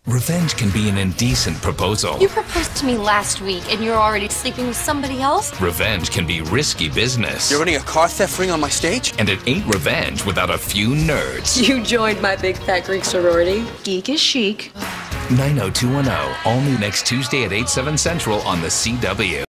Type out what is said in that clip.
Revenge can be an indecent proposal. You proposed to me last week and you're already sleeping with somebody else? Revenge can be risky business. You're running a car theft ring on my stage? And it ain't revenge without a few nerds. You joined my big fat Greek sorority. Geek is chic. 90210, all new next Tuesday at 8/7 Central on the CW.